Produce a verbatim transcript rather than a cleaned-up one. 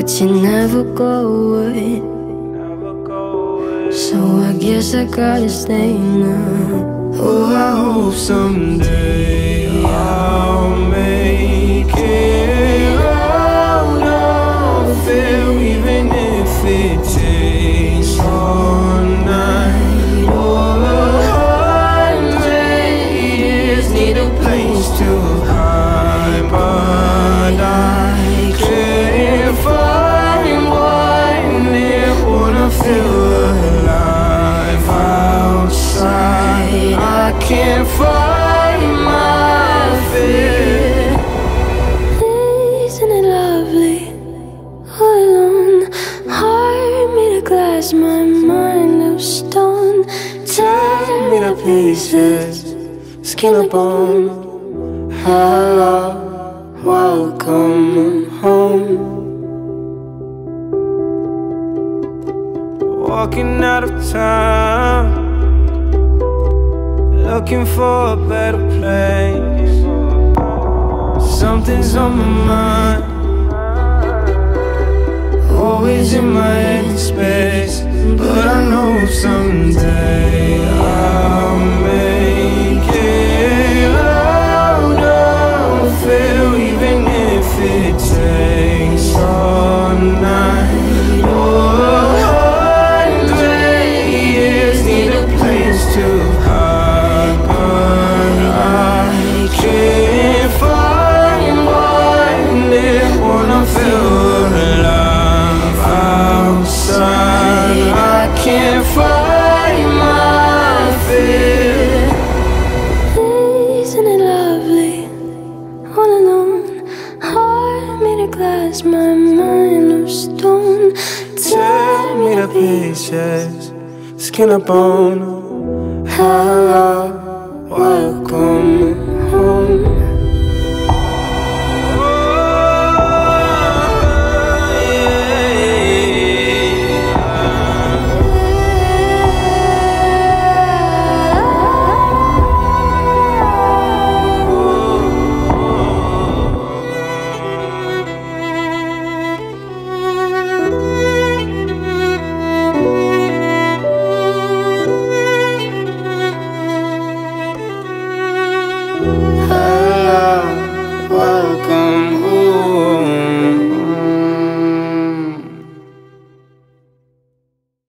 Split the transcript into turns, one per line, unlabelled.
but you never go away. So I guess I gotta stay now.
Oh, I hope someday I'll make it out of there, even if it takes all night or a hundred years. Need a place to hide, but I can't find one there. Wanna feel alive outside. I can't find my fear.
Isn't it lovely? All alone, heart made of glass, my mind of stone. Tear me to pieces, skin and bone. Hello, welcome home.
Walking out of town, looking for a better place. Something's on my mind, always in my head space. But I know someday I'll make it out of here, even if it takes all night or a hundred years. Need a place to hide, but I can't find one there. Wanna feel alive outside. I can't find my fear.
Isn't it lovely? All alone, heart made of glass, my mind of stone.
Tear me to pieces, skin and bone. Hello, welcome home.
I